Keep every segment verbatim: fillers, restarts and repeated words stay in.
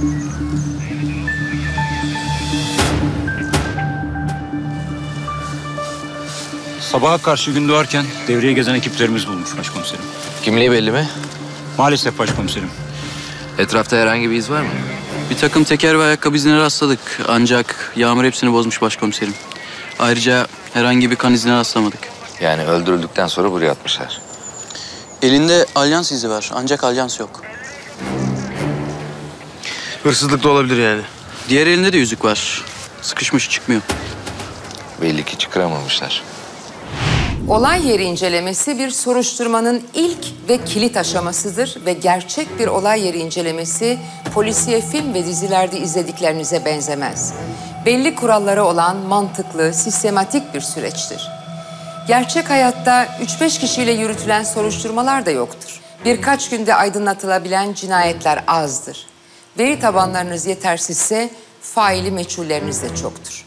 Sabaha karşı gün doğarken devreye gezen ekiplerimiz bulmuş başkomiserim. Kimliği belli mi? Maalesef başkomiserim. Etrafta herhangi bir iz var mı? Bir takım teker ve ayakkabı izine rastladık. Ancak yağmur hepsini bozmuş başkomiserim. Ayrıca herhangi bir kan izine rastlamadık. Yani öldürüldükten sonra buraya atmışlar. Elinde alyans izi var ancak alyans yok. Hırsızlık da olabilir yani. Diğer elinde de yüzük var. Sıkışmış çıkmıyor. Belli ki çıkaramamışlar. Olay yeri incelemesi bir soruşturmanın ilk ve kilit aşamasıdır ve gerçek bir olay yeri incelemesi polisiye film ve dizilerde izlediklerinize benzemez. Belli kuralları olan mantıklı, sistematik bir süreçtir. Gerçek hayatta üç beş kişiyle yürütülen soruşturmalar da yoktur. Birkaç günde aydınlatılabilen cinayetler azdır. Veri tabanlarınız yetersizse faili meçhulleriniz de çoktur.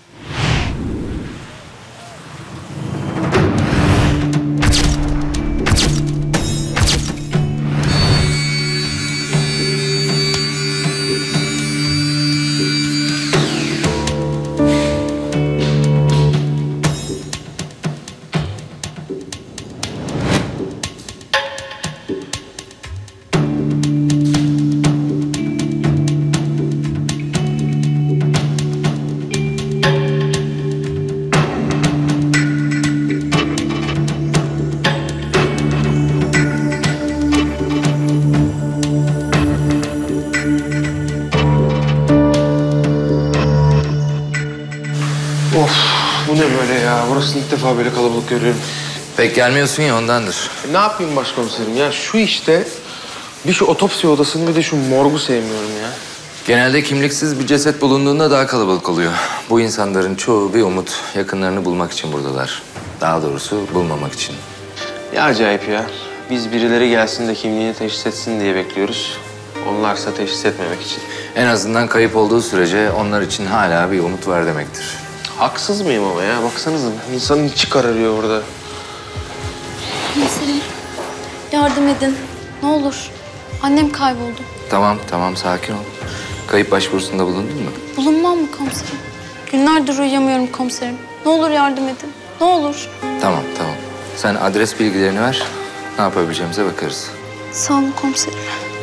Of, bu ne böyle ya? Burası ilk defa böyle kalabalık görüyorum. Pek gelmiyorsun ya ondandır. E, ne yapayım başkomiserim ya? Şu işte bir şu otopsi odasını bir de şu morgu sevmiyorum ya. Genelde kimliksiz bir ceset bulunduğunda daha kalabalık oluyor. Bu insanların çoğu bir umut, yakınlarını bulmak için buradalar. Daha doğrusu bulmamak için. Ne acayip ya. Biz birileri gelsin de kimliğini teşhis etsin diye bekliyoruz. Onlarsa teşhis etmemek için. En azından kayıp olduğu sürece onlar için hala bir umut var demektir. Haksız mıyım ama ya? Baksanıza insanın içi kararıyor orada. Komiserim, yardım edin. Ne olur. Annem kayboldu. Tamam, tamam sakin ol. Kayıp başvurusunda bulundun mu? Bulunmam mı komiserim? Günlerdir uyuyamıyorum komiserim. Ne olur yardım edin. Ne olur. Tamam, tamam. Sen adres bilgilerini ver. Ne yapabileceğimize bakarız. Sağ olun komiserim.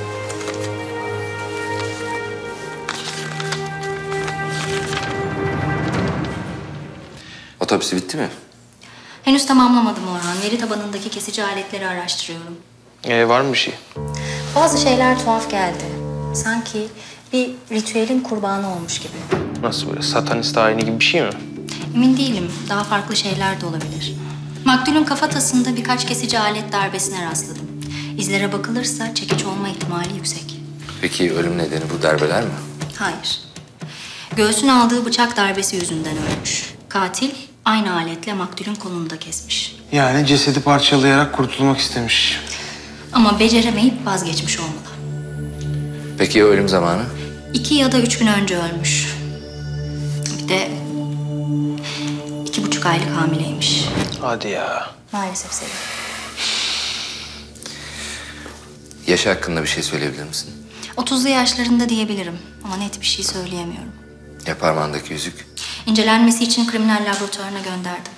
Otopsi bitti mi? Henüz tamamlamadım Orhan. Veri tabanındaki kesici aletleri araştırıyorum. Ee, var mı bir şey? Bazı şeyler tuhaf geldi. Sanki bir ritüelin kurbanı olmuş gibi. Nasıl böyle? Satanist ayini gibi bir şey mi? Emin değilim. Daha farklı şeyler de olabilir. Maktulün kafatasında birkaç kesici alet darbesine rastladım. İzlere bakılırsa çekiç olma ihtimali yüksek. Peki ölüm nedeni bu darbeler mi? Hayır. Göğsüne aldığı bıçak darbesi yüzünden ölmüş. Katil aynı aletle maktulün kolunu da kesmiş. Yani cesedi parçalayarak kurtulmak istemiş. Ama beceremeyip vazgeçmiş olmalı. Peki ya ölüm zamanı? İki ya da üç gün önce ölmüş. Bir de iki buçuk aylık hamileymiş. Hadi ya. Maalesef Selim. Yaşı hakkında bir şey söyleyebilir misin? Otuzlu yaşlarında diyebilirim ama net bir şey söyleyemiyorum. Ya parmağındaki yüzük? İncelenmesi için kriminal laboratuvarına gönderdim.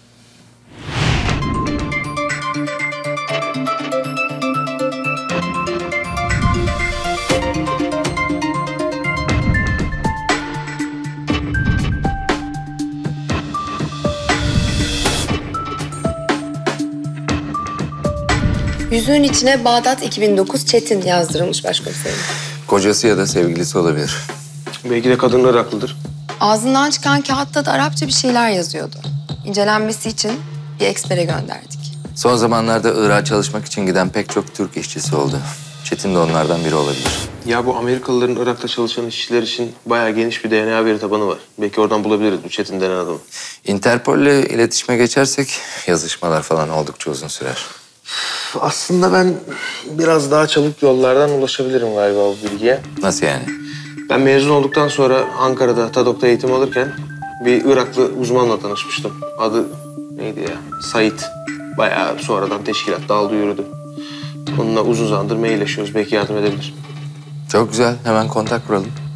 Yüzüğün içine Bağdat iki bin dokuz Çetin yazdırılmış başkomiserim. Kocası ya da sevgilisi olabilir. Belki de kadınlar haklıdır. Ağzından çıkan kağıtta da Arapça bir şeyler yazıyordu. İncelenmesi için bir ekspere gönderdik. Son zamanlarda Irak'a çalışmak için giden pek çok Türk işçisi oldu. Çetin de onlardan biri olabilir. Ya bu Amerikalıların Irak'ta çalışan işçiler için bayağı geniş bir D N A veri tabanı var. Belki oradan bulabiliriz bu Çetin denen adamı. Interpol'le iletişime geçersek yazışmalar falan oldukça uzun sürer. Aslında ben biraz daha çabuk yollardan ulaşabilirim galiba bu bilgiye. Nasıl yani? Ben mezun olduktan sonra Ankara'da TADOK'ta eğitim alırken bir Iraklı uzmanla tanışmıştım. Adı neydi ya? Sait. Bayağı sonradan teşkilat dağıldı yürüdü. Onunla uzun zamandır mailleşiyoruz. Belki yardım edebilir. Çok güzel. Hemen kontak kuralım.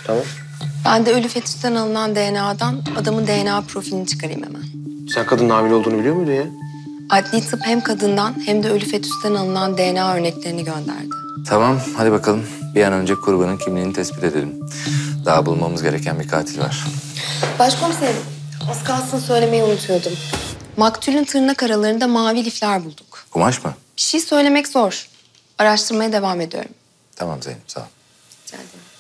Tamam. Ben de ölü fetüsten alınan D N A'dan adamın D N A profilini çıkarayım hemen. Sen kadının hamile olduğunu biliyor muydun ya? Adli tıp hem kadından hem de ölü fetüsten alınan D N A örneklerini gönderdi. Tamam, hadi bakalım. Bir an önce kurbanın kimliğini tespit edelim. Daha bulmamız gereken bir katil var. Başkomiserim, az kalsın söylemeyi unutuyordum. Maktulün tırnak aralarında mavi lifler bulduk. Kumaş mı? Bir şey söylemek zor. Araştırmaya devam ediyorum. Tamam Zeynep, sağ ol. Rica ederim.